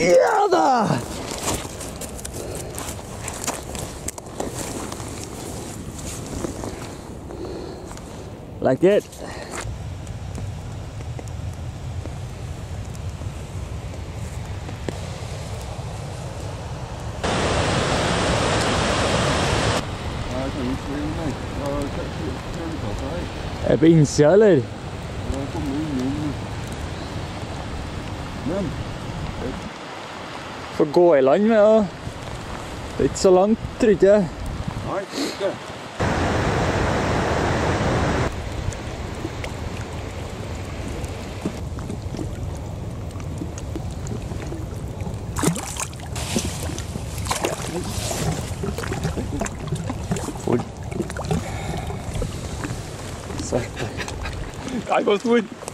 Ja da! Like it. Jeg er på innsida, eller? Får gå i land med det. Det er ikke så langt, tror jeg ikke. Nei, ikke. Så. Nei, hvor stor.